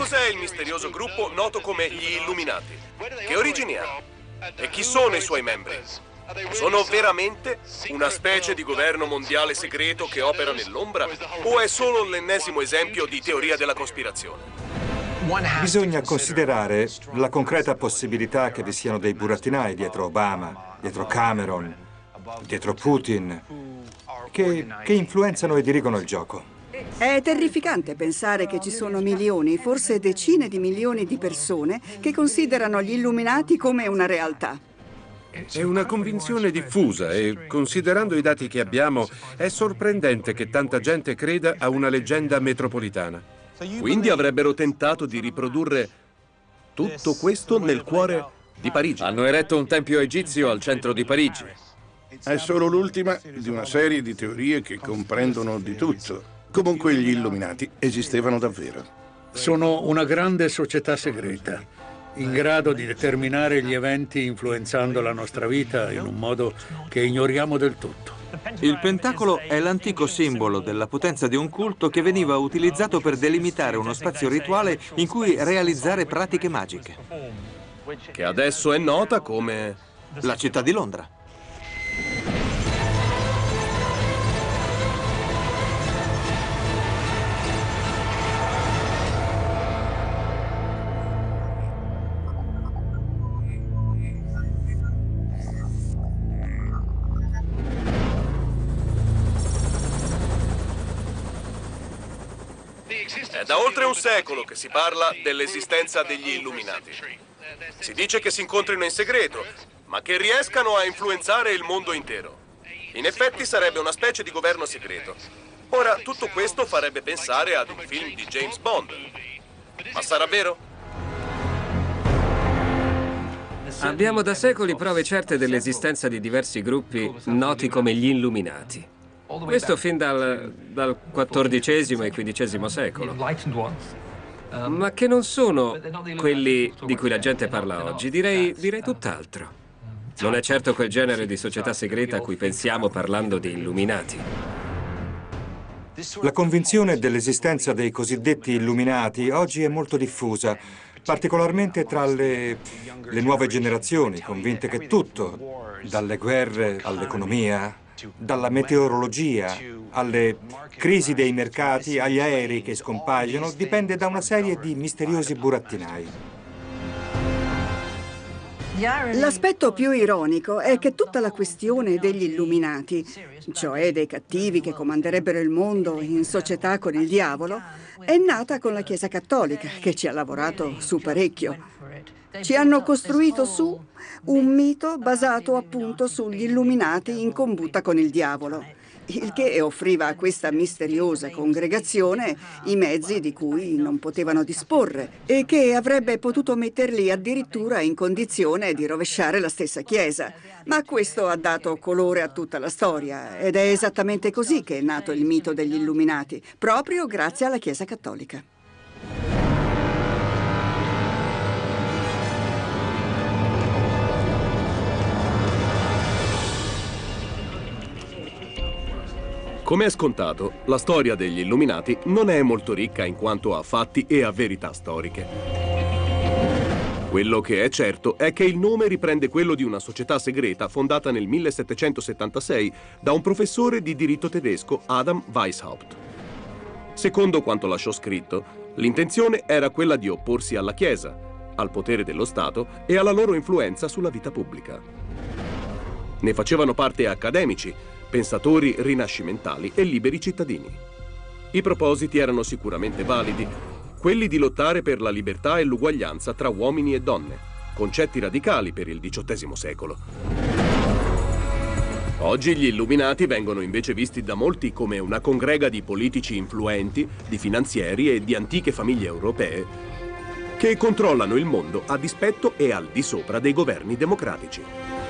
cos'è il misterioso gruppo noto come gli Illuminati? Che origini ha? E chi sono i suoi membri? Sono veramente una specie di governo mondiale segreto che opera nell'ombra o è solo l'ennesimo esempio di teoria della cospirazione? Bisogna considerare la concreta possibilità che vi siano dei burattinai dietro Obama, dietro Cameron, dietro Putin, che influenzano e dirigono il gioco. È terrificante pensare che ci sono milioni, forse decine di milioni di persone che considerano gli Illuminati come una realtà. È una convinzione diffusa e, considerando i dati che abbiamo, è sorprendente che tanta gente creda a una leggenda metropolitana. Quindi avrebbero tentato di riprodurre tutto questo nel cuore di Parigi. Hanno eretto un tempio egizio al centro di Parigi. È solo l'ultima di una serie di teorie che comprendono di tutto. Comunque gli Illuminati esistevano davvero. Sono una grande società segreta, in grado di determinare gli eventi influenzando la nostra vita in un modo che ignoriamo del tutto. Il pentacolo è l'antico simbolo della potenza di un culto che veniva utilizzato per delimitare uno spazio rituale in cui realizzare pratiche magiche. Che adesso è nota come la città di Londra. È da oltre un secolo che si parla dell'esistenza degli Illuminati. Si dice che si incontrino in segreto, ma che riescano a influenzare il mondo intero. In effetti sarebbe una specie di governo segreto. Ora, tutto questo farebbe pensare ad un film di James Bond. Ma sarà vero? Abbiamo da secoli prove certe dell'esistenza di diversi gruppi noti come gli Illuminati. Questo fin dal XIV e XV secolo. Ma che non sono quelli di cui la gente parla oggi, direi tutt'altro. Non è certo quel genere di società segreta a cui pensiamo parlando di Illuminati. La convinzione dell'esistenza dei cosiddetti Illuminati oggi è molto diffusa, particolarmente tra le nuove generazioni, convinte che tutto, dalle guerre all'economia, dalla meteorologia alle crisi dei mercati, agli aerei che scompaiono, dipende da una serie di misteriosi burattinai. L'aspetto più ironico è che tutta la questione degli Illuminati, cioè dei cattivi che comanderebbero il mondo in società con il diavolo, è nata con la Chiesa Cattolica, che ci ha lavorato su parecchio. Ci hanno costruito su un mito basato appunto sugli Illuminati in combutta con il diavolo, il che offriva a questa misteriosa congregazione i mezzi di cui non potevano disporre e che avrebbe potuto metterli addirittura in condizione di rovesciare la stessa Chiesa. Ma questo ha dato colore a tutta la storia ed è esattamente così che è nato il mito degli Illuminati, proprio grazie alla Chiesa Cattolica. Come è scontato, la storia degli Illuminati non è molto ricca in quanto a fatti e a verità storiche. Quello che è certo è che il nome riprende quello di una società segreta fondata nel 1776 da un professore di diritto tedesco, Adam Weishaupt. Secondo quanto lasciò scritto, l'intenzione era quella di opporsi alla Chiesa, al potere dello Stato e alla loro influenza sulla vita pubblica. Ne facevano parte accademici, pensatori rinascimentali e liberi cittadini. I propositi erano sicuramente validi, quelli di lottare per la libertà e l'uguaglianza tra uomini e donne, concetti radicali per il XVIII secolo. Oggi gli Illuminati vengono invece visti da molti come una congrega di politici influenti, di finanzieri e di antiche famiglie europee che controllano il mondo a dispetto e al di sopra dei governi democratici.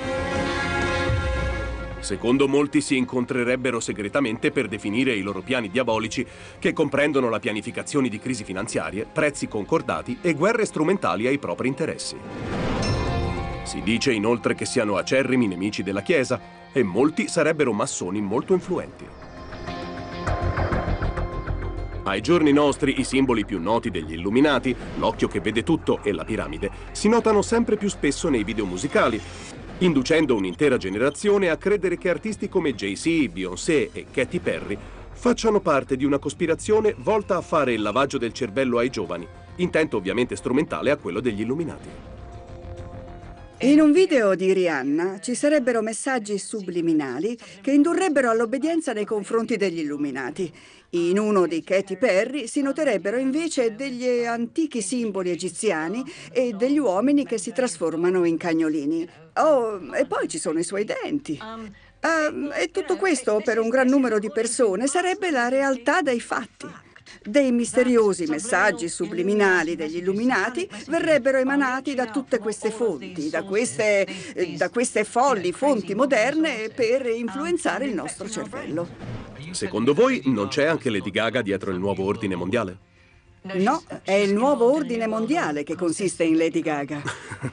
Secondo molti si incontrerebbero segretamente per definire i loro piani diabolici che comprendono la pianificazione di crisi finanziarie, prezzi concordati e guerre strumentali ai propri interessi. Si dice inoltre che siano acerrimi nemici della Chiesa e molti sarebbero massoni molto influenti. Ai giorni nostri i simboli più noti degli Illuminati, l'occhio che vede tutto e la piramide, si notano sempre più spesso nei video musicali, inducendo un'intera generazione a credere che artisti come Jay-Z, Beyoncé e Katy Perry facciano parte di una cospirazione volta a fare il lavaggio del cervello ai giovani, intento ovviamente strumentale a quello degli Illuminati. In un video di Rihanna ci sarebbero messaggi subliminali che indurrebbero all'obbedienza nei confronti degli Illuminati. In uno di Katy Perry si noterebbero invece degli antichi simboli egiziani e degli uomini che si trasformano in cagnolini. Oh, e poi ci sono i suoi denti. E tutto questo per un gran numero di persone sarebbe la realtà dei fatti. Dei misteriosi messaggi subliminali degli Illuminati verrebbero emanati da tutte queste fonti, da queste folli fonti moderne per influenzare il nostro cervello. Secondo voi non c'è anche Lady Gaga dietro il nuovo ordine mondiale? No, è il nuovo ordine mondiale che consiste in Lady Gaga.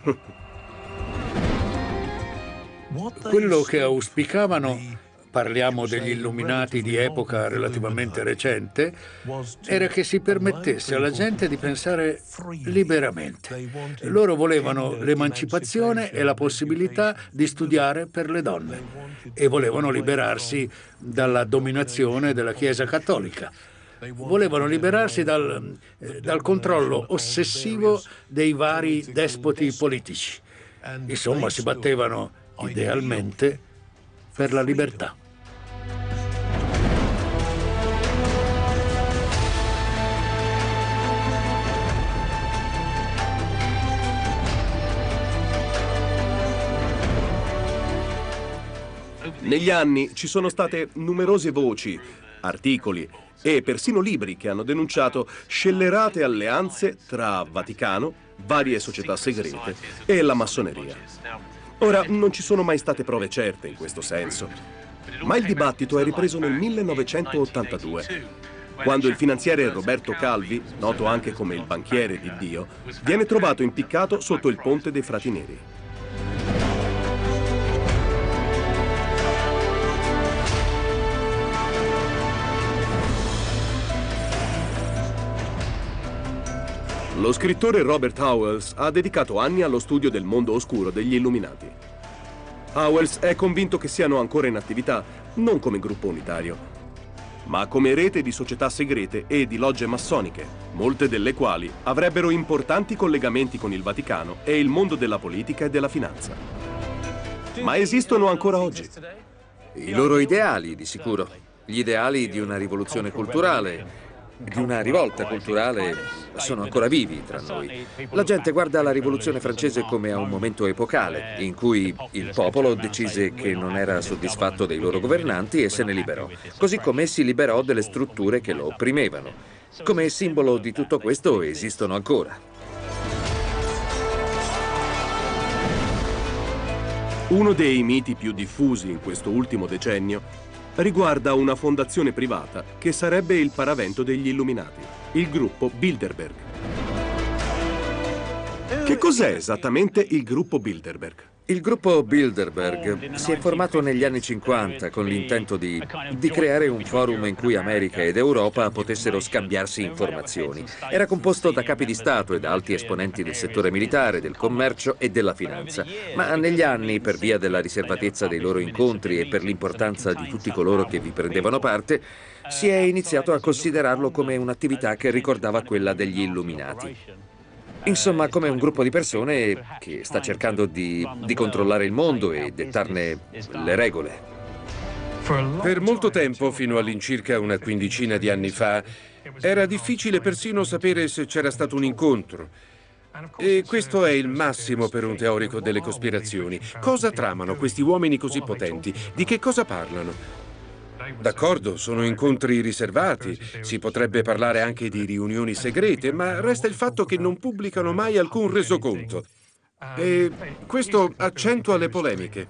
Quello che auspicavano, parliamo degli Illuminati di epoca relativamente recente, era che si permettesse alla gente di pensare liberamente. Loro volevano l'emancipazione e la possibilità di studiare per le donne e volevano liberarsi dalla dominazione della Chiesa cattolica. Volevano liberarsi dal controllo ossessivo dei vari despoti politici. Insomma, si battevano idealmente per la libertà. Negli anni ci sono state numerose voci, articoli e persino libri che hanno denunciato scellerate alleanze tra Vaticano, varie società segrete e la massoneria. Ora, non ci sono mai state prove certe in questo senso, ma il dibattito è ripreso nel 1982, quando il finanziere Roberto Calvi, noto anche come il banchiere di Dio, viene trovato impiccato sotto il ponte dei Frati Neri. Lo scrittore Robert Howells ha dedicato anni allo studio del mondo oscuro degli Illuminati. Howells è convinto che siano ancora in attività, non come gruppo unitario, ma come rete di società segrete e di logge massoniche, molte delle quali avrebbero importanti collegamenti con il Vaticano e il mondo della politica e della finanza. Ma esistono ancora oggi. I loro ideali, di sicuro. Gli ideali di una rivoluzione culturale, di una rivolta culturale, sono ancora vivi tra noi. La gente guarda la rivoluzione francese come a un momento epocale, in cui il popolo decise che non era soddisfatto dei loro governanti e se ne liberò, così come si liberò delle strutture che lo opprimevano. Come simbolo di tutto questo esistono ancora. Uno dei miti più diffusi in questo ultimo decennio riguarda una fondazione privata che sarebbe il paravento degli Illuminati, il gruppo Bilderberg. Che cos'è esattamente il gruppo Bilderberg? Il gruppo Bilderberg si è formato negli anni 50 con l'intento di creare un forum in cui America ed Europa potessero scambiarsi informazioni. Era composto da capi di Stato e da alti esponenti del settore militare, del commercio e della finanza. Ma negli anni, per via della riservatezza dei loro incontri e per l'importanza di tutti coloro che vi prendevano parte, si è iniziato a considerarlo come un'attività che ricordava quella degli Illuminati. Insomma, come un gruppo di persone che sta cercando di controllare il mondo e dettarne le regole. Per molto tempo, fino all'incirca una quindicina di anni fa, era difficile persino sapere se c'era stato un incontro. E questo è il massimo per un teorico delle cospirazioni. Cosa tramano questi uomini così potenti? Di che cosa parlano? D'accordo, sono incontri riservati, si potrebbe parlare anche di riunioni segrete, ma resta il fatto che non pubblicano mai alcun resoconto. E questo accentua le polemiche.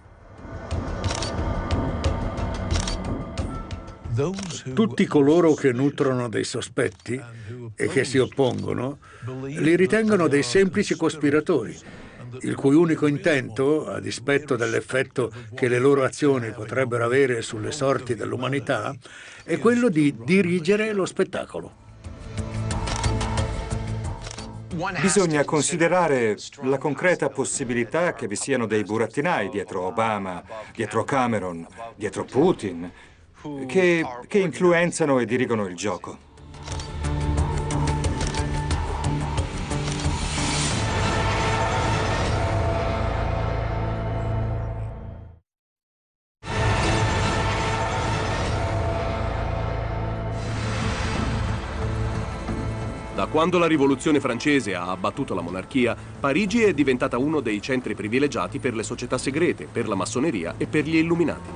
Tutti coloro che nutrono dei sospetti e che si oppongono li ritengono dei semplici cospiratori, il cui unico intento, a dispetto dell'effetto che le loro azioni potrebbero avere sulle sorti dell'umanità, è quello di dirigere lo spettacolo. Bisogna considerare la concreta possibilità che vi siano dei burattinai dietro Obama, dietro Cameron, dietro Putin, che influenzano e dirigono il gioco. Da quando la rivoluzione francese ha abbattuto la monarchia, Parigi è diventata uno dei centri privilegiati per le società segrete, per la massoneria e per gli illuminati.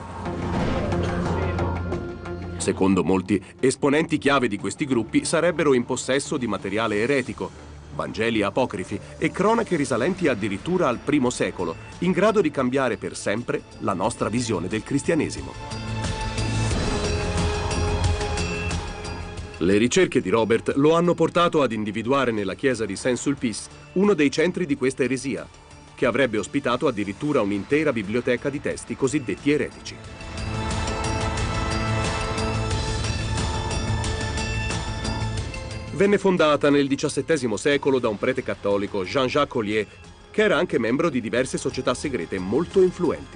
Secondo molti, esponenti chiave di questi gruppi sarebbero in possesso di materiale eretico, Vangeli apocrifi e cronache risalenti addirittura al I secolo, in grado di cambiare per sempre la nostra visione del cristianesimo. Le ricerche di Robert lo hanno portato ad individuare nella chiesa di Saint-Sulpice uno dei centri di questa eresia, che avrebbe ospitato addirittura un'intera biblioteca di testi cosiddetti eretici. Venne fondata nel XVII secolo da un prete cattolico, Jean-Jacques Ollier, che era anche membro di diverse società segrete molto influenti.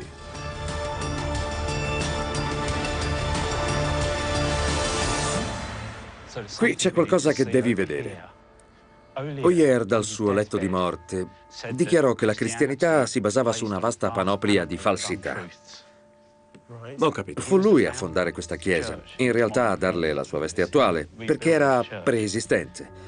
Qui c'è qualcosa che devi vedere. Ollier, dal suo letto di morte, dichiarò che la cristianità si basava su una vasta panoplia di falsità. Ho capito. Fu lui a fondare questa chiesa, in realtà a darle la sua veste attuale, perché era preesistente.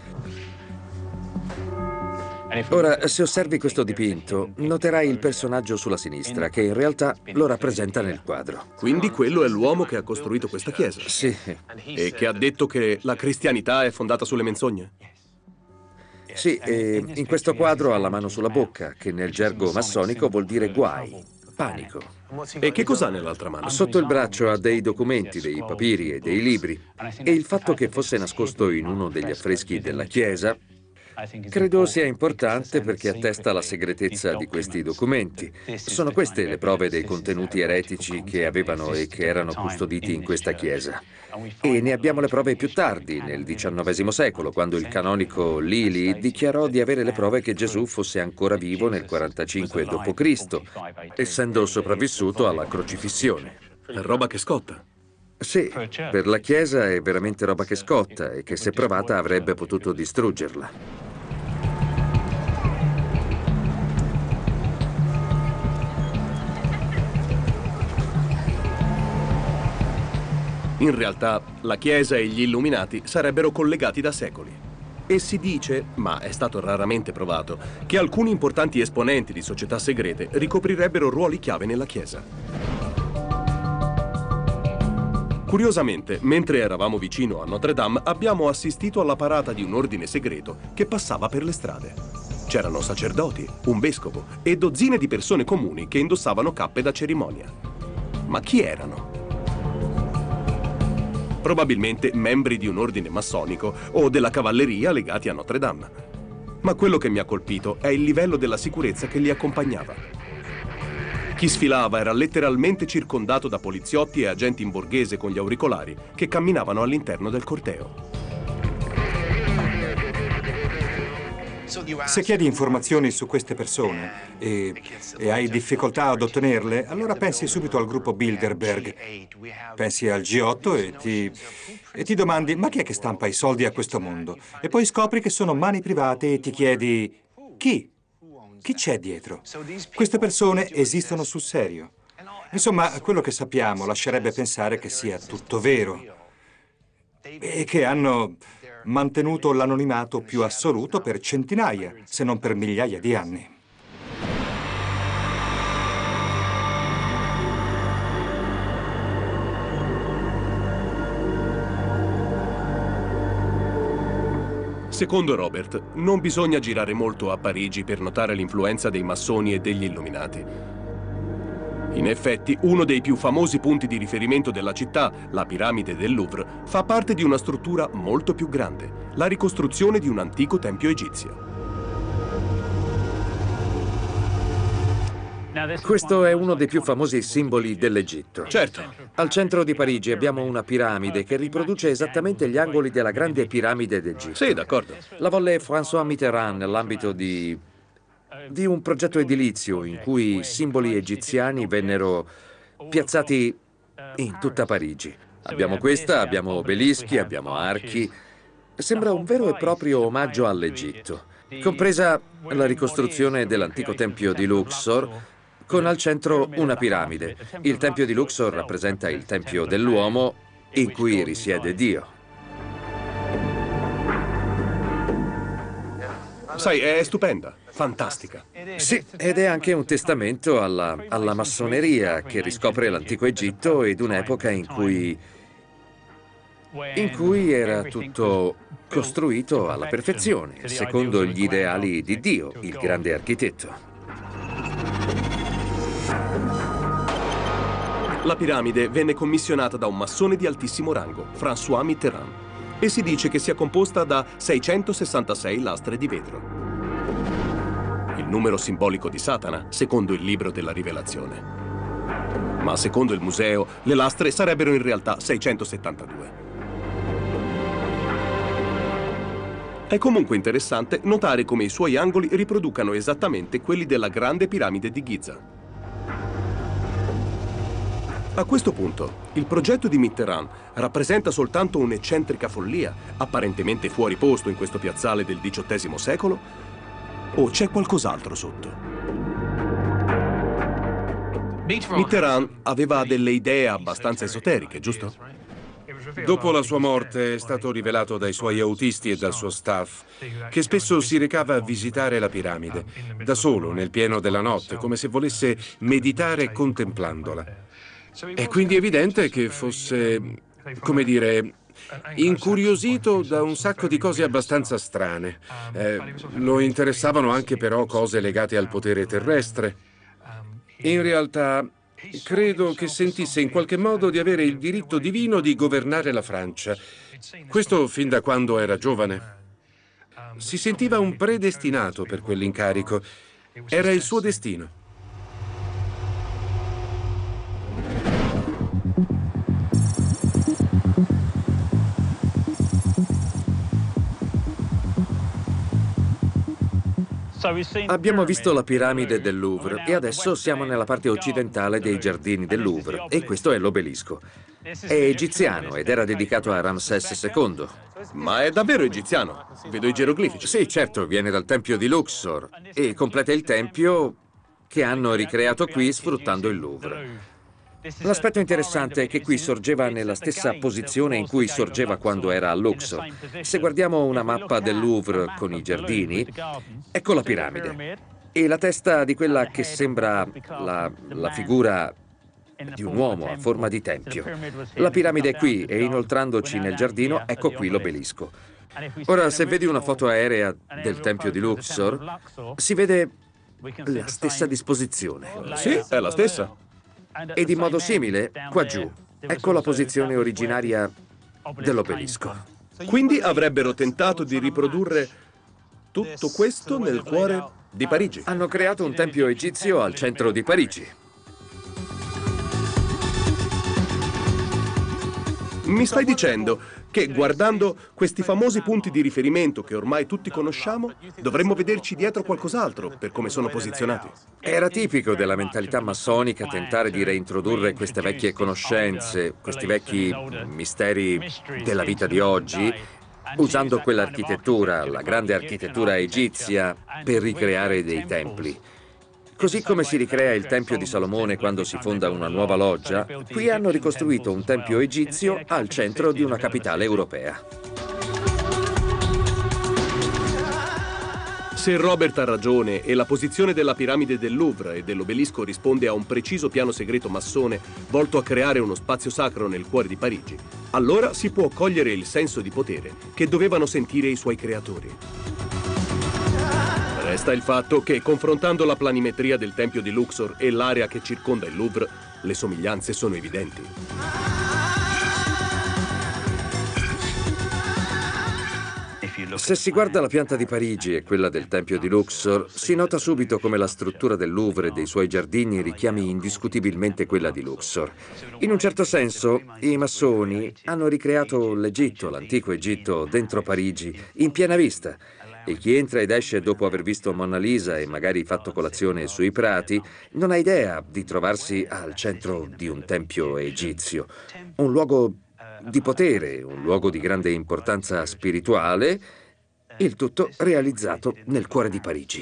Ora, se osservi questo dipinto, noterai il personaggio sulla sinistra, che in realtà lo rappresenta nel quadro. Quindi quello è l'uomo che ha costruito questa chiesa? Sì. E che ha detto che la cristianità è fondata sulle menzogne? Sì, e in questo quadro ha la mano sulla bocca, che nel gergo massonico vuol dire guai, panico. E che cos'ha nell'altra mano? Sotto il braccio ha dei documenti, dei papiri e dei libri. E il fatto che fosse nascosto in uno degli affreschi della chiesa credo sia importante perché attesta la segretezza di questi documenti. Sono queste le prove dei contenuti eretici che avevano e che erano custoditi in questa chiesa. E ne abbiamo le prove più tardi, nel XIX secolo, quando il canonico Lilly dichiarò di avere le prove che Gesù fosse ancora vivo nel 45 d.C., essendo sopravvissuto alla crocifissione. È roba che scotta. Sì, per la Chiesa è veramente roba che scotta e che se provata avrebbe potuto distruggerla. In realtà, la Chiesa e gli Illuminati sarebbero collegati da secoli. E si dice, ma è stato raramente provato, che alcuni importanti esponenti di società segrete ricoprirebbero ruoli chiave nella Chiesa. Curiosamente, mentre eravamo vicino a Notre Dame, abbiamo assistito alla parata di un ordine segreto che passava per le strade. C'erano sacerdoti, un vescovo e dozzine di persone comuni che indossavano cappe da cerimonia. Ma chi erano? Probabilmente membri di un ordine massonico o della cavalleria legati a Notre Dame. Ma quello che mi ha colpito è il livello della sicurezza che li accompagnava. Chi sfilava era letteralmente circondato da poliziotti e agenti in borghese con gli auricolari che camminavano all'interno del corteo. Se chiedi informazioni su queste persone e hai difficoltà ad ottenerle, allora pensi subito al gruppo Bilderberg. Pensi al G8 e ti domandi, ma chi è che stampa i soldi a questo mondo? E poi scopri che sono mani private e ti chiedi, chi? Chi c'è dietro? Queste persone esistono sul serio. Insomma, quello che sappiamo lascerebbe pensare che sia tutto vero e che hanno mantenuto l'anonimato più assoluto per centinaia, se non per migliaia di anni. Secondo Robert, non bisogna girare molto a Parigi per notare l'influenza dei massoni e degli illuminati. In effetti, uno dei più famosi punti di riferimento della città, la piramide del Louvre, fa parte di una struttura molto più grande, la ricostruzione di un antico tempio egizio. Questo è uno dei più famosi simboli dell'Egitto. Certo. Al centro di Parigi abbiamo una piramide che riproduce esattamente gli angoli della grande piramide d'Egitto. Sì, d'accordo. La volle François Mitterrand nell'ambito di un progetto edilizio in cui simboli egiziani vennero piazzati in tutta Parigi. Abbiamo questa, abbiamo obelischi, abbiamo archi. Sembra un vero e proprio omaggio all'Egitto, compresa la ricostruzione dell'antico tempio di Luxor, con al centro una piramide. Il tempio di Luxor rappresenta il tempio dell'uomo in cui risiede Dio. Sai, è stupenda, fantastica. Sì, ed è anche un testamento alla massoneria che riscopre l'antico Egitto ed un'epoca in cui era tutto costruito alla perfezione, secondo gli ideali di Dio, il grande architetto. La piramide venne commissionata da un massone di altissimo rango, François Mitterrand, e si dice che sia composta da 666 lastre di vetro. Il numero simbolico di Satana, secondo il libro della Rivelazione. Ma secondo il museo, le lastre sarebbero in realtà 672. È comunque interessante notare come i suoi angoli riproducano esattamente quelli della grande piramide di Giza. A questo punto, il progetto di Mitterrand rappresenta soltanto un'eccentrica follia, apparentemente fuori posto in questo piazzale del XVIII secolo? O c'è qualcos'altro sotto? Mitterrand aveva delle idee abbastanza esoteriche, giusto? Dopo la sua morte è stato rivelato dai suoi autisti e dal suo staff che spesso si recava a visitare la piramide, da solo, nel pieno della notte, come se volesse meditare contemplandola. È quindi evidente che fosse, come dire, incuriosito da un sacco di cose abbastanza strane. Lo interessavano anche però cose legate al potere terrestre. In realtà, credo che sentisse in qualche modo di avere il diritto divino di governare la Francia. Questo fin da quando era giovane. Si sentiva un predestinato per quell'incarico. Era il suo destino. Abbiamo visto la piramide del Louvre e adesso siamo nella parte occidentale dei giardini del Louvre e questo è l'obelisco. È egiziano ed era dedicato a Ramsès II. Ma è davvero egiziano? Vedo i geroglifici. Sì, certo, viene dal tempio di Luxor e completa il tempio che hanno ricreato qui sfruttando il Louvre. L'aspetto interessante è che qui sorgeva nella stessa posizione in cui sorgeva quando era a Luxor. Se guardiamo una mappa del Louvre con i giardini, ecco la piramide. E la testa di quella che sembra la figura di un uomo a forma di tempio. La piramide è qui e inoltrandoci nel giardino, ecco qui l'obelisco. Ora, se vedi una foto aerea del tempio di Luxor, si vede la stessa disposizione. Sì, è la stessa. Ed in modo simile, qua giù, ecco la posizione originaria dell'obelisco. Quindi avrebbero tentato di riprodurre tutto questo nel cuore di Parigi. Hanno creato un tempio egizio al centro di Parigi. Mi stai dicendo che guardando questi famosi punti di riferimento che ormai tutti conosciamo, dovremmo vederci dietro qualcos'altro per come sono posizionati? Era tipico della mentalità massonica tentare di reintrodurre queste vecchie conoscenze, questi vecchi misteri della vita di oggi, usando quell'architettura, la grande architettura egizia, per ricreare dei templi. Così come si ricrea il Tempio di Salomone quando si fonda una nuova loggia, qui hanno ricostruito un tempio egizio al centro di una capitale europea. Se Robert ha ragione e la posizione della piramide del Louvre e dell'obelisco risponde a un preciso piano segreto massone volto a creare uno spazio sacro nel cuore di Parigi, allora si può cogliere il senso di potere che dovevano sentire i suoi creatori. Resta il fatto che, confrontando la planimetria del Tempio di Luxor e l'area che circonda il Louvre, le somiglianze sono evidenti. Se si guarda la pianta di Parigi e quella del Tempio di Luxor, si nota subito come la struttura del Louvre e dei suoi giardini richiami indiscutibilmente quella di Luxor. In un certo senso, i massoni hanno ricreato l'Egitto, l'antico Egitto, dentro Parigi, in piena vista. E chi entra ed esce dopo aver visto Monna Lisa e magari fatto colazione sui prati, non ha idea di trovarsi al centro di un tempio egizio. Un luogo di potere, un luogo di grande importanza spirituale, il tutto realizzato nel cuore di Parigi.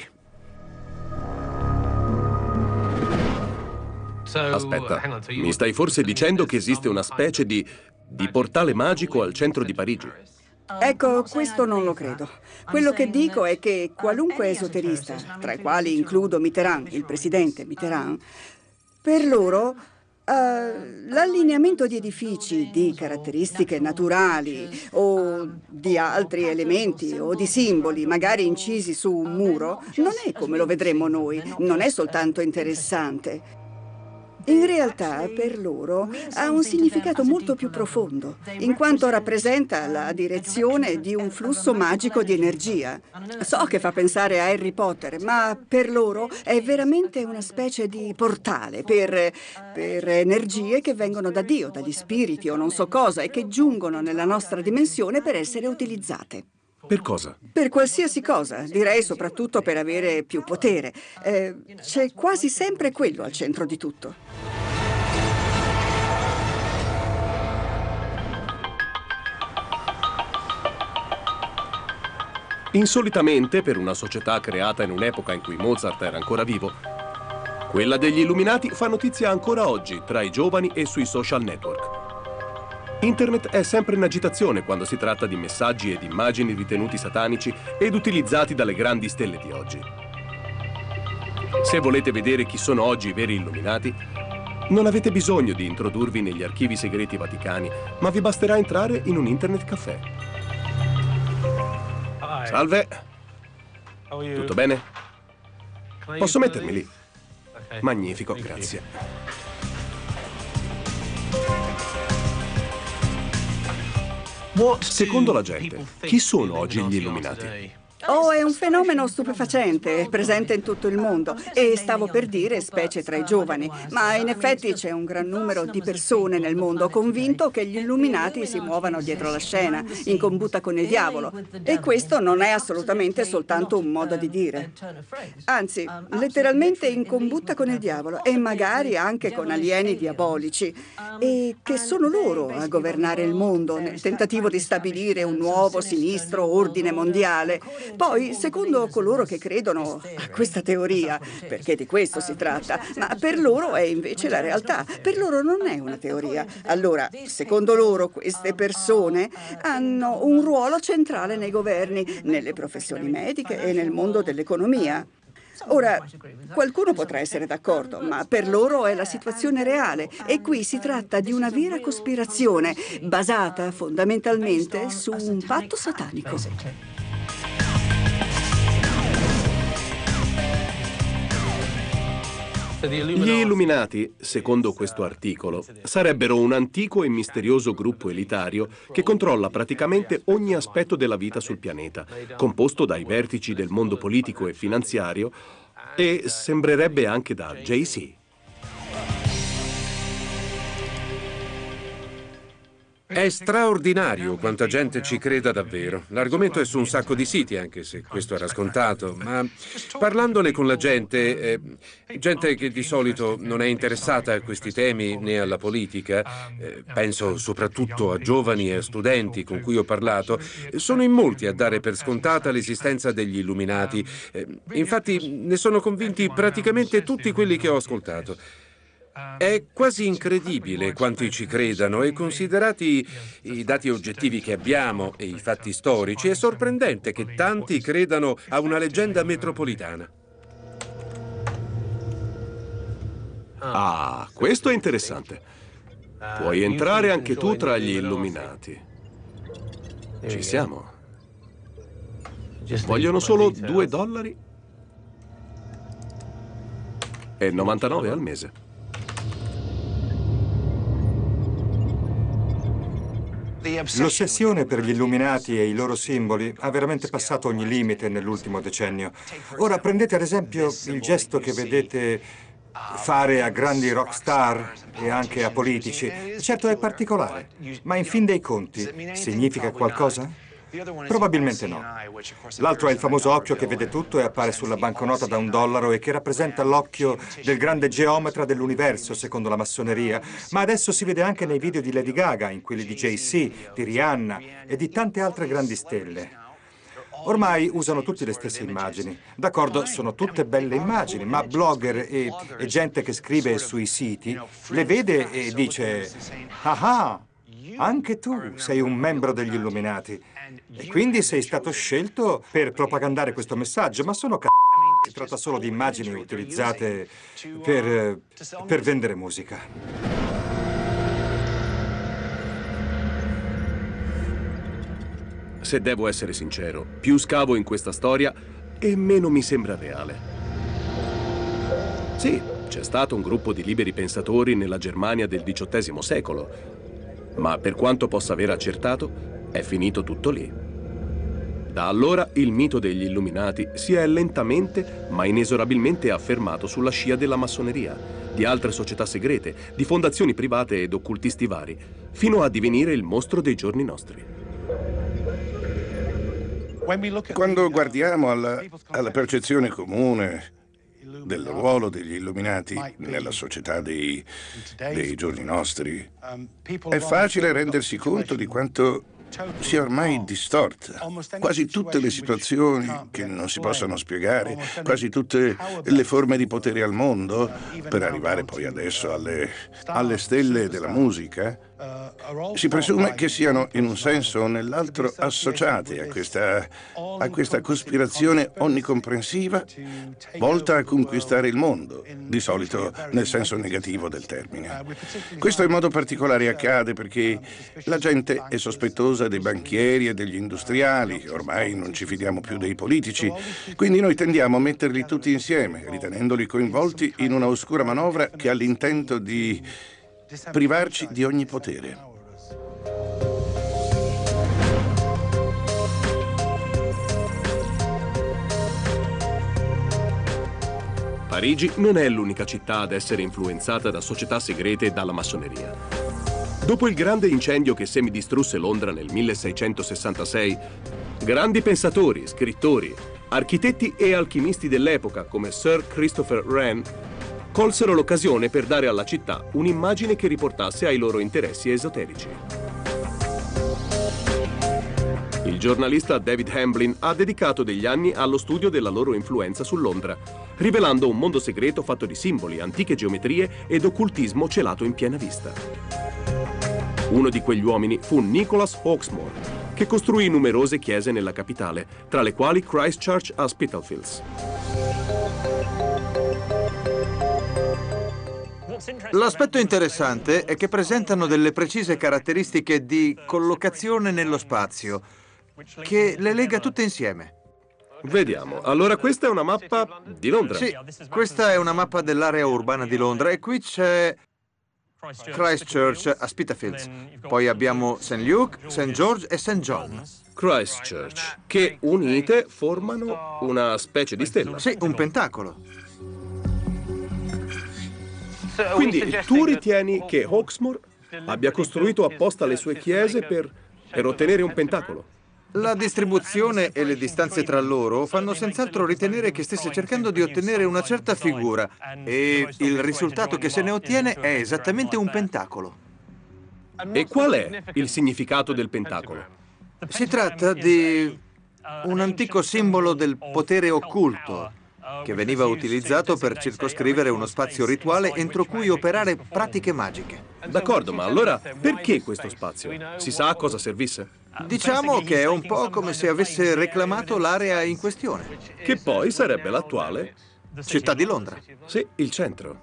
Aspetta, mi stai forse dicendo che esiste una specie di portale magico al centro di Parigi? Ecco, questo non lo credo. Quello che dico è che qualunque esoterista, tra i quali includo Mitterrand, il presidente Mitterrand, per loro l'allineamento di edifici di caratteristiche naturali o di altri elementi o di simboli, magari incisi su un muro, non è come lo vedremmo noi, non è soltanto interessante. In realtà, per loro, ha un significato molto più profondo, in quanto rappresenta la direzione di un flusso magico di energia. So che fa pensare a Harry Potter, ma per loro è veramente una specie di portale per energie che vengono da Dio, dagli spiriti o non so cosa, e che giungono nella nostra dimensione per essere utilizzate. Per cosa? Per qualsiasi cosa, direi soprattutto per avere più potere. C'è quasi sempre quello al centro di tutto. Insolitamente, per una società creata in un'epoca in cui Mozart era ancora vivo, quella degli Illuminati fa notizia ancora oggi tra i giovani e sui social network. Internet è sempre in agitazione quando si tratta di messaggi ed immagini ritenuti satanici ed utilizzati dalle grandi stelle di oggi. Se volete vedere chi sono oggi i veri illuminati, non avete bisogno di introdurvi negli archivi segreti vaticani, ma vi basterà entrare in un internet caffè. Salve. Tutto bene? Posso mettermi lì? Magnifico, grazie. Secondo la gente, chi sono oggi gli illuminati? Oh, è un fenomeno stupefacente, presente in tutto il mondo. E stavo per dire specie tra i giovani, ma in effetti c'è un gran numero di persone nel mondo convinto che gli illuminati si muovano dietro la scena, in combutta con il diavolo. E questo non è assolutamente soltanto un modo di dire. Anzi, letteralmente in combutta con il diavolo e magari anche con alieni diabolici. E che sono loro a governare il mondo nel tentativo di stabilire un nuovo sinistro ordine mondiale. Poi, secondo coloro che credono a questa teoria, perché di questo si tratta, ma per loro è invece la realtà, per loro non è una teoria. Allora, secondo loro, queste persone hanno un ruolo centrale nei governi, nelle professioni mediche e nel mondo dell'economia. Ora, qualcuno potrà essere d'accordo, ma per loro è la situazione reale e qui si tratta di una vera cospirazione basata fondamentalmente su un patto satanico. Gli Illuminati, secondo questo articolo, sarebbero un antico e misterioso gruppo elitario che controlla praticamente ogni aspetto della vita sul pianeta, composto dai vertici del mondo politico e finanziario e sembrerebbe anche da Jay-Z. È straordinario quanta gente ci creda davvero. L'argomento è su un sacco di siti, anche se questo era scontato, ma parlandone con la gente, gente che di solito non è interessata a questi temi né alla politica, penso soprattutto a giovani e a studenti con cui ho parlato, sono in molti a dare per scontata l'esistenza degli Illuminati. Infatti ne sono convinti praticamente tutti quelli che ho ascoltato. È quasi incredibile quanti ci credano e considerati i dati oggettivi che abbiamo e i fatti storici, è sorprendente che tanti credano a una leggenda metropolitana. Ah, questo è interessante. Puoi entrare anche tu tra gli Illuminati. Ci siamo. Vogliono solo $2 e 99 al mese. L'ossessione per gli Illuminati e i loro simboli ha veramente passato ogni limite nell'ultimo decennio. Ora prendete ad esempio il gesto che vedete fare a grandi rock star e anche a politici. Certo è particolare, ma in fin dei conti significa qualcosa? Probabilmente no. L'altro è il famoso occhio che vede tutto e appare sulla banconota da $1 e che rappresenta l'occhio del grande geometra dell'universo, secondo la massoneria. Ma adesso si vede anche nei video di Lady Gaga, in quelli di Jay-Z, di Rihanna e di tante altre grandi stelle. Ormai usano tutti le stesse immagini. D'accordo, sono tutte belle immagini, ma blogger e gente che scrive sui siti le vede e dice: ah, anche tu sei un membro degli Illuminati. E quindi sei stato scelto per propagandare questo messaggio, ma sono si tratta solo di immagini utilizzate per vendere musica. Se devo essere sincero, più scavo in questa storia e meno mi sembra reale. Sì, c'è stato un gruppo di liberi pensatori nella Germania del XVIII secolo, ma per quanto possa aver accertato, è finito tutto lì. Da allora il mito degli Illuminati si è lentamente ma inesorabilmente affermato sulla scia della massoneria, di altre società segrete, di fondazioni private ed occultisti vari, fino a divenire il mostro dei giorni nostri. Quando guardiamo alla percezione comune del ruolo degli Illuminati nella società dei giorni nostri, è facile rendersi conto di quanto sia ormai distorta. Quasi tutte le situazioni che non si possano spiegare, quasi tutte le forme di potere al mondo, per arrivare poi adesso alle stelle della musica, si presume che siano in un senso o nell'altro associate a questa cospirazione onnicomprensiva volta a conquistare il mondo, di solito nel senso negativo del termine. Questo in modo particolare accade perché la gente è sospettosa dei banchieri e degli industriali, ormai non ci fidiamo più dei politici, quindi noi tendiamo a metterli tutti insieme, ritenendoli coinvolti in una oscura manovra che ha l'intento di privarci di ogni potere. Parigi non è l'unica città ad essere influenzata da società segrete e dalla massoneria. Dopo il grande incendio che semidistrusse Londra nel 1666, grandi pensatori, scrittori, architetti e alchimisti dell'epoca come Sir Christopher Wren colsero l'occasione per dare alla città un'immagine che riportasse ai loro interessi esoterici. Il giornalista David Hamblin ha dedicato degli anni allo studio della loro influenza su Londra, rivelando un mondo segreto fatto di simboli, antiche geometrie ed occultismo celato in piena vista. Uno di quegli uomini fu Nicholas Hawksmoor, che costruì numerose chiese nella capitale, tra le quali Christ Church a Spitalfields. L'aspetto interessante è che presentano delle precise caratteristiche di collocazione nello spazio, che le lega tutte insieme. Vediamo. Allora questa è una mappa di Londra. Sì, questa è una mappa dell'area urbana di Londra e qui c'è Christ Church a Spitalfields. Poi abbiamo St. Luke, St. George e St. John. Christ Church, che unite formano una specie di stella. Sì, un pentacolo. Quindi tu ritieni che Hawksmoor abbia costruito apposta le sue chiese per ottenere un pentacolo? La distribuzione e le distanze tra loro fanno senz'altro ritenere che stesse cercando di ottenere una certa figura e il risultato che se ne ottiene è esattamente un pentacolo. E qual è il significato del pentacolo? Si tratta di un antico simbolo del potere occulto che veniva utilizzato per circoscrivere uno spazio rituale entro cui operare pratiche magiche. D'accordo, ma allora perché questo spazio? Si sa a cosa servisse? Diciamo che è un po' come se avesse reclamato l'area in questione. Che poi sarebbe l'attuale città di Londra. Sì, il centro.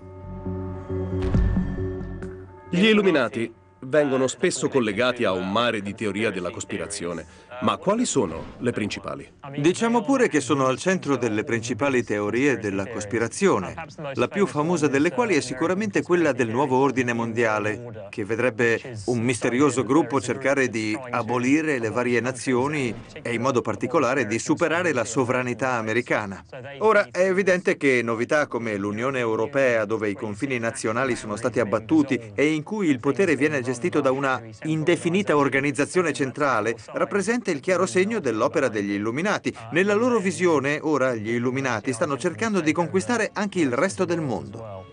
Gli Illuminati vengono spesso collegati a un mare di teoria della cospirazione, Ma quali sono le principali? Diciamo pure che sono al centro delle principali teorie della cospirazione, la più famosa delle quali è sicuramente quella del nuovo ordine mondiale, che vedrebbe un misterioso gruppo cercare di abolire le varie nazioni e in modo particolare di superare la sovranità americana. Ora, è evidente che novità come l'Unione Europea, dove i confini nazionali sono stati abbattuti e in cui il potere viene gestito da una indefinita organizzazione centrale, rappresenta il chiaro segno dell'opera degli Illuminati. Nella loro visione, ora gli Illuminati stanno cercando di conquistare anche il resto del mondo.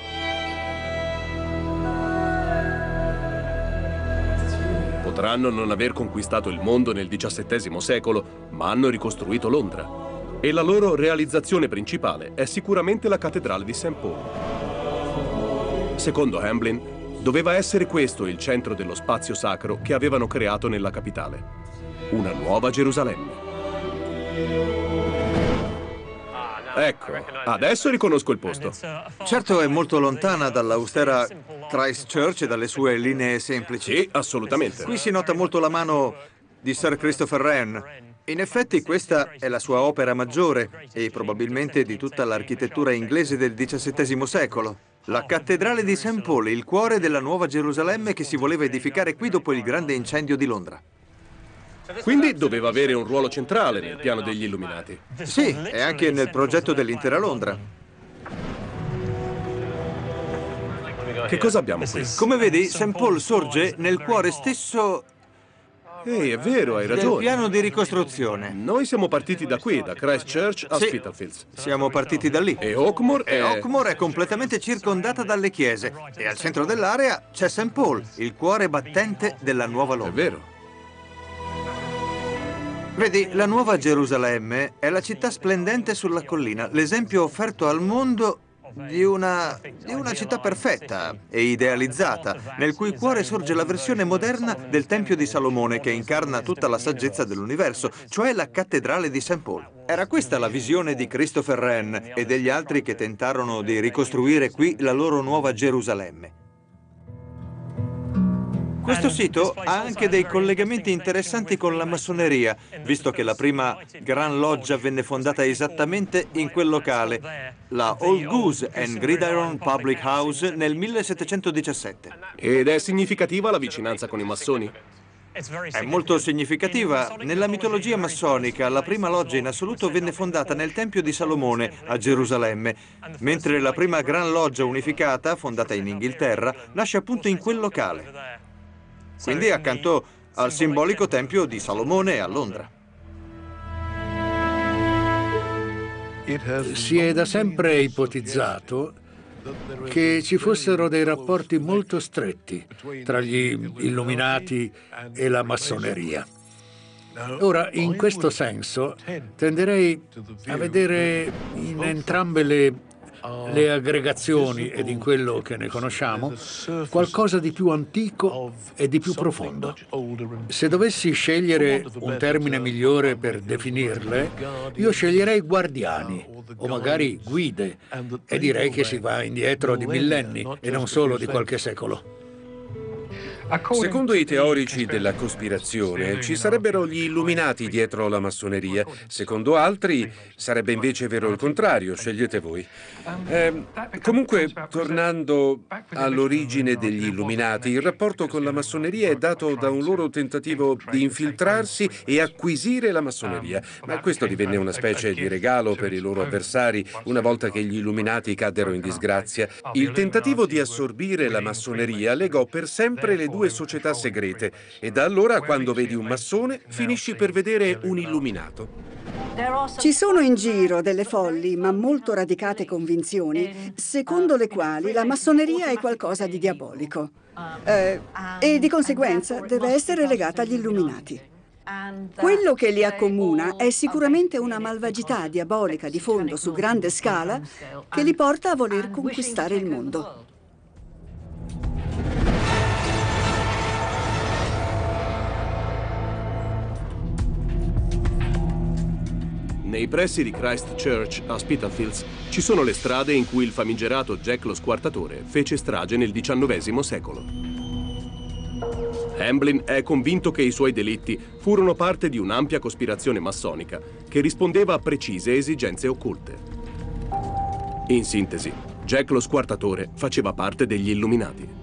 Potranno non aver conquistato il mondo nel XVII secolo, ma hanno ricostruito Londra. E la loro realizzazione principale è sicuramente la cattedrale di St. Paul. Secondo Hamblin, doveva essere questo il centro dello spazio sacro che avevano creato nella capitale. Una nuova Gerusalemme. Ecco, adesso riconosco il posto. Certo è molto lontana dall'austera Christchurch e dalle sue linee semplici. Sì, assolutamente. Qui si nota molto la mano di Sir Christopher Wren. In effetti questa è la sua opera maggiore e probabilmente di tutta l'architettura inglese del XVII secolo. La cattedrale di St. Paul, il cuore della nuova Gerusalemme che si voleva edificare qui dopo il grande incendio di Londra. Quindi doveva avere un ruolo centrale nel piano degli Illuminati. Sì, e anche nel progetto dell'intera Londra. Che cosa abbiamo qui? Come vedi, St. Paul sorge nel cuore stesso Ehi, è vero, hai del ragione. piano di ricostruzione. Noi siamo partiti da qui, da Christchurch a Sì, Spitalfields. siamo partiti da lì. E Oakmore E Oakmore è completamente circondata dalle chiese. E al centro dell'area c'è St. Paul, il cuore battente della nuova È Londra. vero. Vedi, la nuova Gerusalemme è la città splendente sulla collina, l'esempio offerto al mondo di una città perfetta e idealizzata, nel cui cuore sorge la versione moderna del Tempio di Salomone che incarna tutta la saggezza dell'universo, cioè la cattedrale di St. Paul. Era questa la visione di Christopher Wren e degli altri che tentarono di ricostruire qui la loro nuova Gerusalemme. Questo sito ha anche dei collegamenti interessanti con la massoneria, visto che la prima Gran Loggia venne fondata esattamente in quel locale, la Old Goose and Gridiron Public House, nel 1717. Ed è significativa la vicinanza con i massoni? È molto significativa. Nella mitologia massonica, la prima loggia in assoluto venne fondata nel Tempio di Salomone, a Gerusalemme, mentre la prima Gran Loggia unificata, fondata in Inghilterra, nasce appunto in quel locale. Quindi accanto al simbolico Tempio di Salomone a Londra. Si è da sempre ipotizzato che ci fossero dei rapporti molto stretti tra gli Illuminati e la massoneria. Ora, in questo senso, tenderei a vedere in entrambe le aggregazioni ed in quello che ne conosciamo qualcosa di più antico e di più profondo. Se dovessi scegliere un termine migliore per definirle, io sceglierei guardiani o magari guide e direi che si va indietro di millenni e non solo di qualche secolo. Secondo i teorici della cospirazione, ci sarebbero gli Illuminati dietro la massoneria. Secondo altri, sarebbe invece vero il contrario. Scegliete voi. Comunque, tornando all'origine degli Illuminati, il rapporto con la massoneria è dato da un loro tentativo di infiltrarsi e acquisire la massoneria. Ma questo divenne una specie di regalo per i loro avversari una volta che gli Illuminati caddero in disgrazia. Il tentativo di assorbire la massoneria legò per sempre le due società segrete e da allora quando vedi un massone finisci per vedere un illuminato. Ci sono in giro delle folli ma molto radicate convinzioni secondo le quali la massoneria è qualcosa di diabolico e di conseguenza deve essere legata agli Illuminati. Quello che li accomuna è sicuramente una malvagità diabolica di fondo su grande scala che li porta a voler conquistare il mondo. Nei pressi di Christchurch, a Spitalfields, ci sono le strade in cui il famigerato Jack lo Squartatore fece strage nel XIX secolo. Hamblin è convinto che i suoi delitti furono parte di un'ampia cospirazione massonica che rispondeva a precise esigenze occulte. In sintesi, Jack lo Squartatore faceva parte degli Illuminati.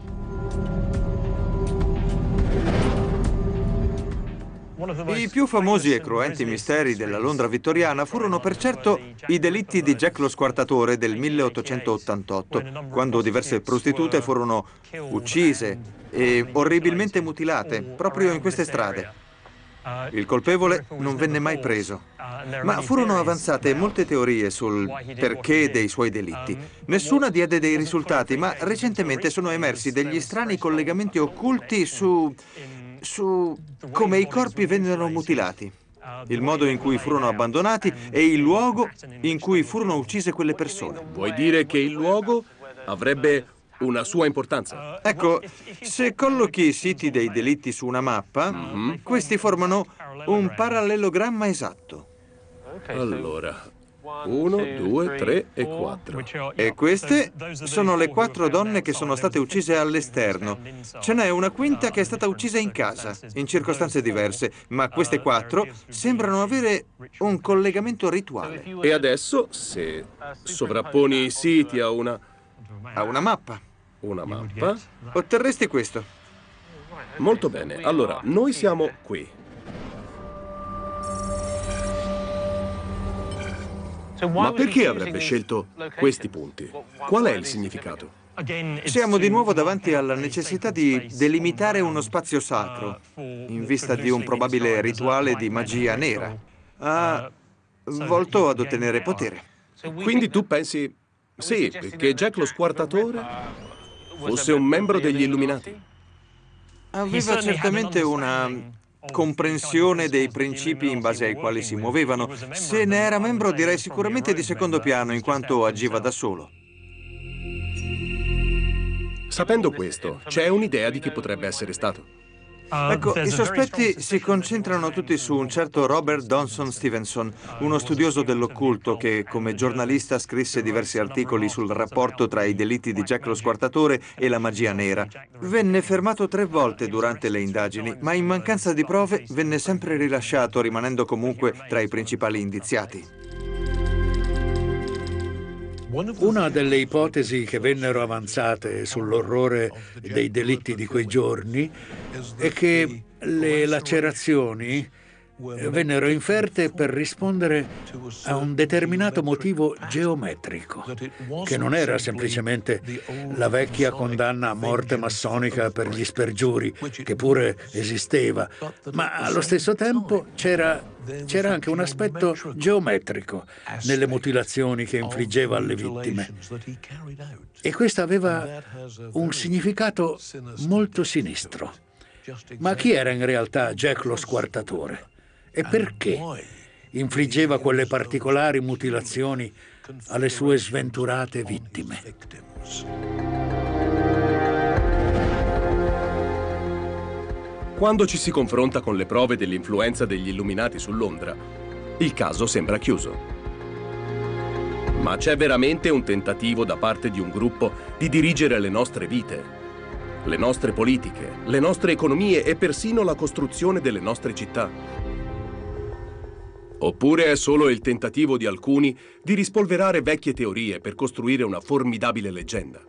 I più famosi e cruenti misteri della Londra vittoriana furono per certo i delitti di Jack lo Squartatore del 1888, quando diverse prostitute furono uccise e orribilmente mutilate proprio in queste strade. Il colpevole non venne mai preso, ma furono avanzate molte teorie sul perché dei suoi delitti. Nessuna diede dei risultati, ma recentemente sono emersi degli strani collegamenti occulti su come i corpi vennero mutilati, il modo in cui furono abbandonati e il luogo in cui furono uccise quelle persone. Vuoi dire che il luogo avrebbe una sua importanza? Ecco, se collochi i siti dei delitti su una mappa, questi formano un parallelogramma esatto. Allora, 1, 2, 3 e 4. E queste sono le 4 donne che sono state uccise all'esterno. Ce n'è una quinta che è stata uccisa in casa, in circostanze diverse, ma queste 4 sembrano avere un collegamento rituale. E adesso, se sovrapponi i siti a una mappa, otterresti questo. Molto bene. Allora, noi siamo qui. Ma perché avrebbe scelto questi punti? Qual è il significato? Siamo di nuovo davanti alla necessità di delimitare uno spazio sacro in vista di un probabile rituale di magia nera, volto ad ottenere potere. Quindi tu pensi, sì, che Jack lo Squartatore fosse un membro degli Illuminati? Aveva certamente una comprensione dei principi in base ai quali si muovevano. Se ne era membro, direi sicuramente di secondo piano, in quanto agiva da solo. Sapendo questo, c'è un'idea di chi potrebbe essere stato. Ecco, i sospetti si concentrano tutti su un certo Robert Donson Stevenson, uno studioso dell'occulto che, come giornalista, scrisse diversi articoli sul rapporto tra i delitti di Jack lo Squartatore e la magia nera. Venne fermato 3 volte durante le indagini, ma in mancanza di prove venne sempre rilasciato, rimanendo comunque tra i principali indiziati. Una delle ipotesi che vennero avanzate sull'orrore dei delitti di quei giorni è che le lacerazioni vennero inferte per rispondere a un determinato motivo geometrico, che non era semplicemente la vecchia condanna a morte massonica per gli spergiuri, che pure esisteva, ma allo stesso tempo c'era anche un aspetto geometrico nelle mutilazioni che infliggeva alle vittime. E questo aveva un significato molto sinistro. Ma chi era in realtà Jack lo Squartatore? E perché infliggeva quelle particolari mutilazioni alle sue sventurate vittime? Quando ci si confronta con le prove dell'influenza degli Illuminati su Londra, il caso sembra chiuso. Ma c'è veramente un tentativo da parte di un gruppo di dirigere le nostre vite, le nostre politiche, le nostre economie e persino la costruzione delle nostre città? Oppure è solo il tentativo di alcuni di rispolverare vecchie teorie per costruire una formidabile leggenda?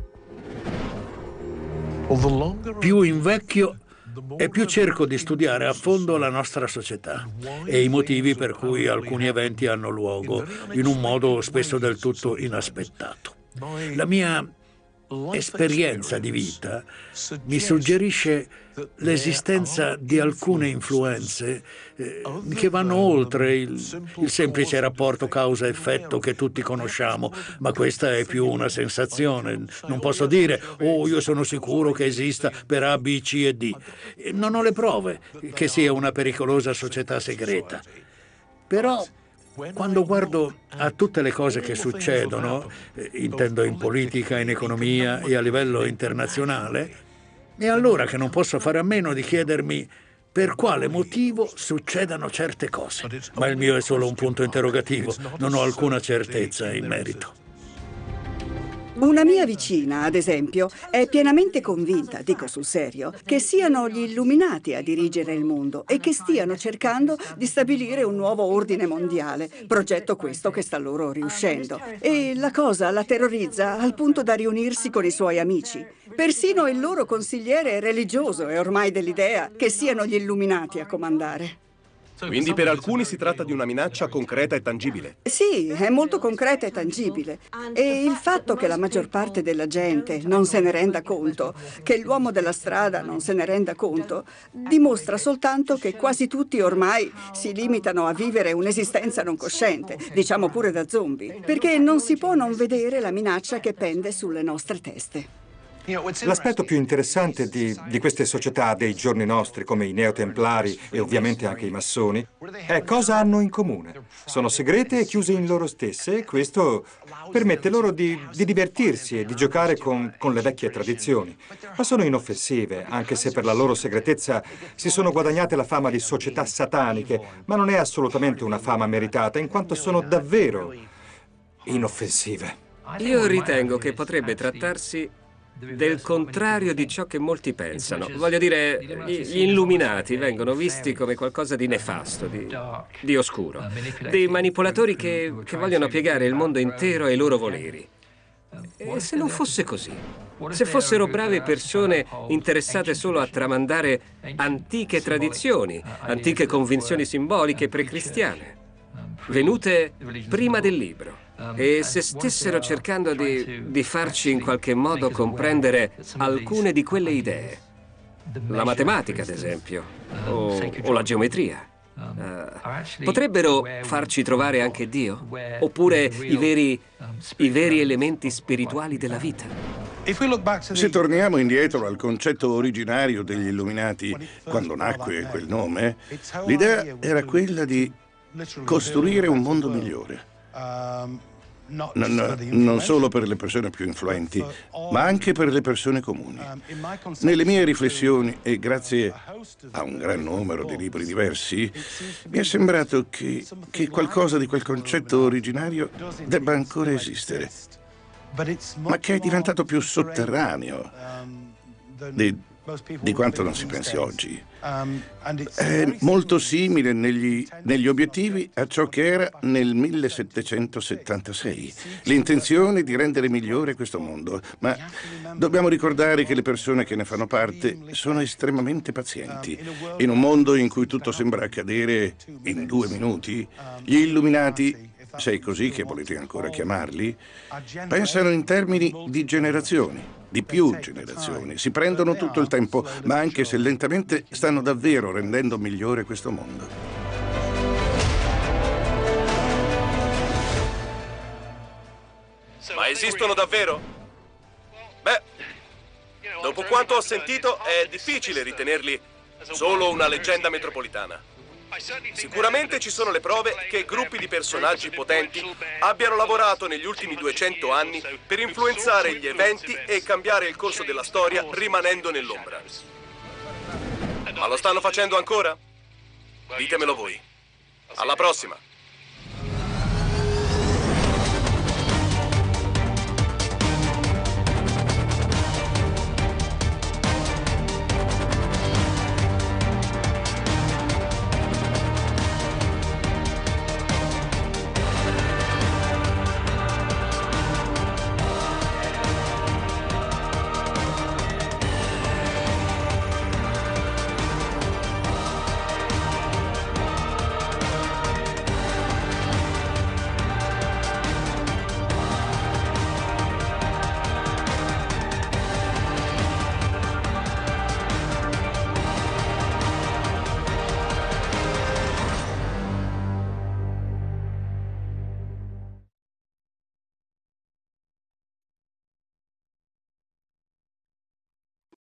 Più invecchio e più cerco di studiare a fondo la nostra società e i motivi per cui alcuni eventi hanno luogo in un modo spesso del tutto inaspettato. La mia esperienza di vita mi suggerisce l'esistenza di alcune influenze che vanno oltre il semplice rapporto causa-effetto che tutti conosciamo, ma questa è più una sensazione. Non posso dire, oh, io sono sicuro che esista per A, B, C e D. Non ho le prove che sia una pericolosa società segreta. Però quando guardo a tutte le cose che succedono, intendo in politica, in economia e a livello internazionale, è allora che non posso fare a meno di chiedermi per quale motivo succedano certe cose. Ma il mio è solo un punto interrogativo, non ho alcuna certezza in merito. Una mia vicina, ad esempio, è pienamente convinta, dico sul serio, che siano gli Illuminati a dirigere il mondo e che stiano cercando di stabilire un nuovo ordine mondiale, progetto questo che sta loro riuscendo. E la cosa la terrorizza al punto da riunirsi con i suoi amici. Persino il loro consigliere religioso è ormai dell'idea che siano gli Illuminati a comandare. Quindi per alcuni si tratta di una minaccia concreta e tangibile. Sì, è molto concreta e tangibile. E il fatto che la maggior parte della gente non se ne renda conto, che l'uomo della strada non se ne renda conto, dimostra soltanto che quasi tutti ormai si limitano a vivere un'esistenza non cosciente, diciamo pure da zombie, perché non si può non vedere la minaccia che pende sulle nostre teste. L'aspetto più interessante di queste società dei giorni nostri, come i neotemplari e ovviamente anche i massoni, è cosa hanno in comune. Sono segrete e chiuse in loro stesse e questo permette loro di divertirsi e di giocare con le vecchie tradizioni. Ma sono inoffensive, anche se per la loro segretezza si sono guadagnate la fama di società sataniche, ma non è assolutamente una fama meritata, in quanto sono davvero inoffensive. Io ritengo che potrebbe trattarsi del contrario di ciò che molti pensano. Voglio dire, gli illuminati vengono visti come qualcosa di nefasto, di oscuro, dei manipolatori che vogliono piegare il mondo intero ai loro voleri. E se non fosse così? Se fossero brave persone interessate solo a tramandare antiche tradizioni, antiche convinzioni simboliche precristiane, venute prima del libro. E se stessero cercando di farci in qualche modo comprendere alcune di quelle idee, la matematica ad esempio, o la geometria, potrebbero farci trovare anche Dio? Oppure i veri elementi spirituali della vita? Se torniamo indietro al concetto originario degli Illuminati, quando nacque quel nome, l'idea era quella di costruire un mondo migliore. Non solo per le persone più influenti, ma anche per le persone comuni. Nelle mie riflessioni, e grazie a un gran numero di libri diversi, mi è sembrato che qualcosa di quel concetto originario debba ancora esistere, ma che è diventato più sotterraneo di quanto non si pensi oggi. È molto simile negli obiettivi a ciò che era nel 1776, l'intenzione di rendere migliore questo mondo. Ma dobbiamo ricordare che le persone che ne fanno parte sono estremamente pazienti. In un mondo in cui tutto sembra accadere in 2 minuti, gli Illuminati, se è così che volete ancora chiamarli, pensano in termini di generazioni. Di più generazioni. Si prendono tutto il tempo, ma anche se lentamente stanno davvero rendendo migliore questo mondo. Ma esistono davvero? Beh, dopo quanto ho sentito, è difficile ritenerli solo una leggenda metropolitana. Sicuramente ci sono le prove che gruppi di personaggi potenti abbiano lavorato negli ultimi 200 anni per influenzare gli eventi e cambiare il corso della storia rimanendo nell'ombra. Ma lo stanno facendo ancora? Ditemelo voi. Alla prossima!